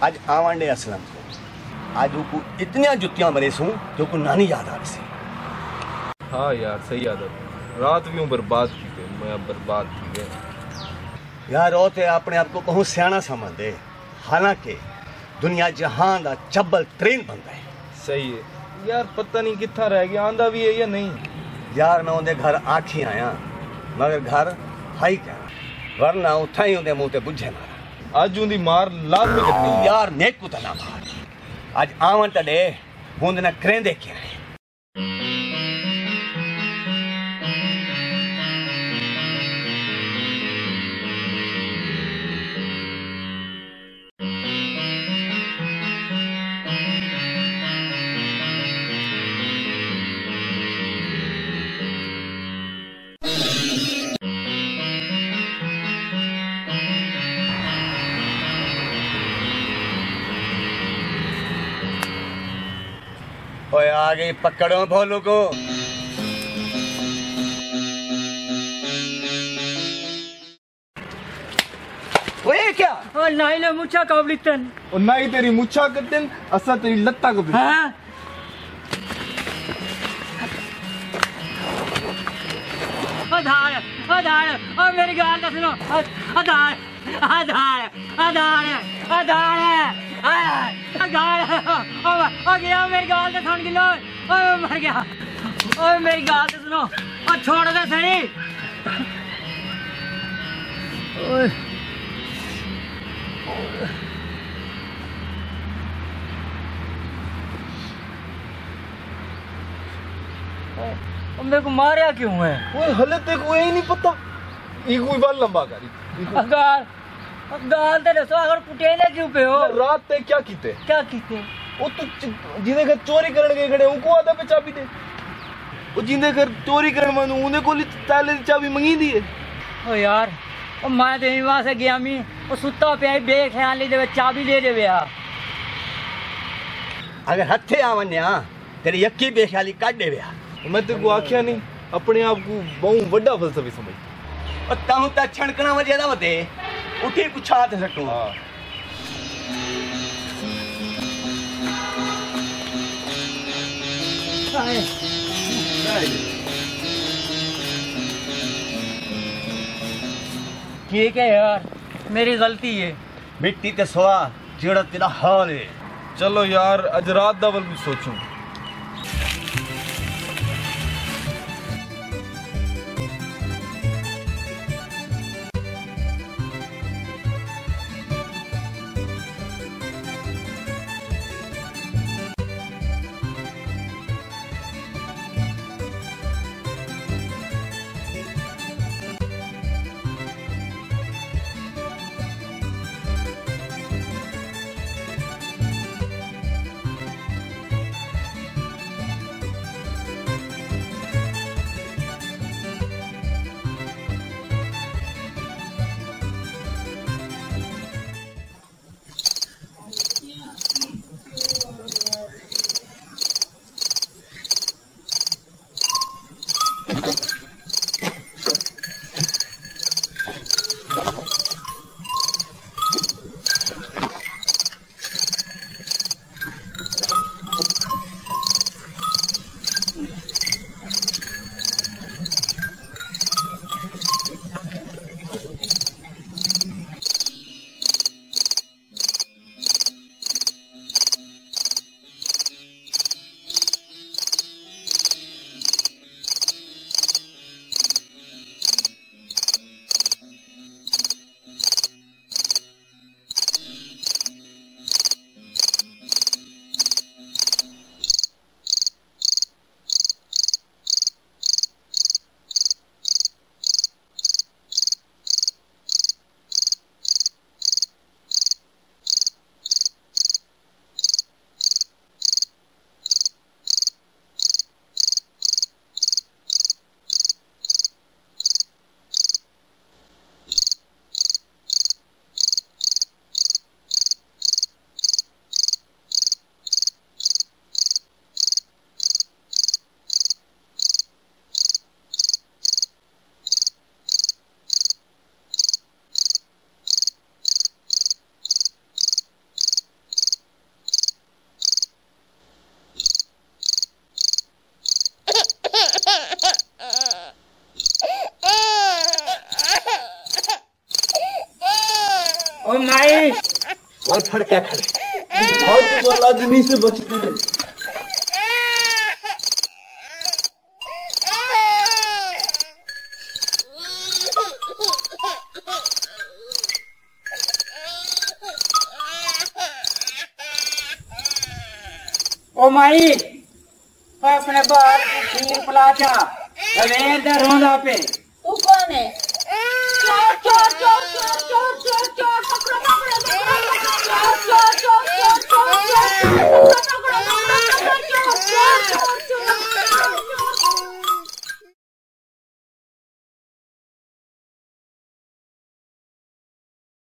आज आवांडे असलम को आज को इतनी जुतियां मरे सूं जो को नानी याद आ रही। हाँ यार सही आदत रात भी बर्बाद की थे मैं बर्बाद की गए यार रोते अपने आप को बहुत सियाना समझते हालांकि दुनिया जहां दा चब्बल ट्रेन बंदा है। सही है यार पता नहीं कितना रह गया आंदा भी है या नहीं। यार मैं उनके घर आखी आया मगर घर हाई क्या वरना उठा ही उनके मुंह ते बुझे मारा आज उनकी मार लाजमी करनी यार नेक को तना मार आज आवन तडे हुंद ना करेंदे क्या है। ओए आ गई पकड़ो भोलू को। ओए क्या ओ नाई ले मुच्छा काबलितन और ना ही तेरी मुच्छा कतन असा तेरी लत्ता कतन। हां आधार ओ मेरी गाल का सुनो आधार आधार आधार आधार ओ गया मेरी गाल का सुन गिलो ओ मर गया ओ मेरी गाल का सुनो ओ छोड़ दे सही ओए मेरे को मारा क्यों है? वो हले तेरे को यही नहीं पता ये कोई बात लंबा करी गाल ते दसो अगर कुटेले क्यों पे हो? रात ते क्या कीते वो तो जिंदे घर चोरी करने गए खड़े उनको आधा पे चाबी दे वो जिंदे घर चोरी करने मानू उन्हें को ताले की चाबी मंगी दी है। ओ यार ओ मैं तो वहां से गया मी वो सुता पे बेख्याली दे चाबी दे देवे यार अगर हथे आवन्या तेरी यक्की बेख्याली काट देवे यार। मैं तेरे को आख्या नहीं अपने आप को बहुत बड़ा फलसफी समझ और ताहू ता छणकना वजे दा वते उठी कुछ हाथ सटू। हां ठीक है यार मेरी गलती है मिट्टी ते सोआ जेड़ा तेरा हाल है। चलो यार आज रात दा वल भी सोचूं। ओ माई और फड़ क्या खड़े बहुत वाला आदमी से बचती है। ओ माई अपने बाहर खीर पिला चा रवेर दे रोंदा पे तू कौन है?